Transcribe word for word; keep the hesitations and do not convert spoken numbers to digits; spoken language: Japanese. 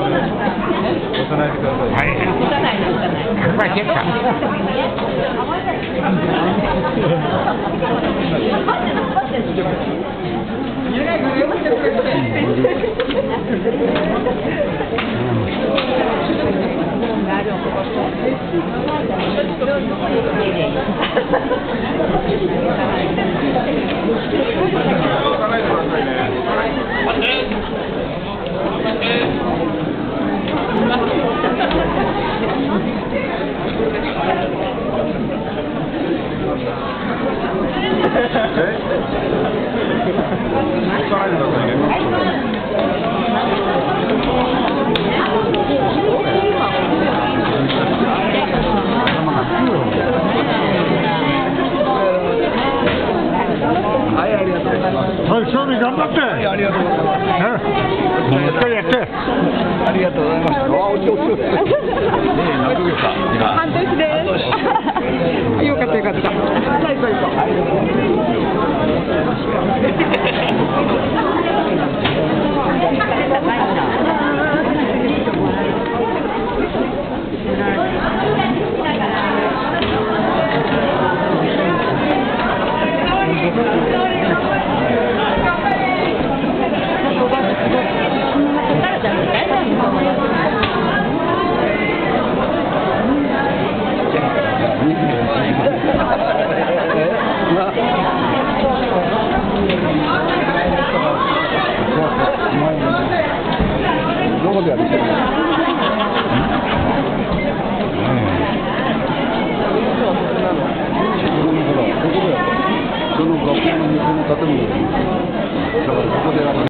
ないでください。はい。押さないの、押さない。これ結果。はい、勝利頑張って。ありがとうございます。もう一回やって。ありがとうございます。あ、おちおちおち。ねえ、何ヶ月か。半年です。よかったよかった。最高最高。ありがとうございどこでやるんですか。その学校の向こうの建物で、だからここでやる。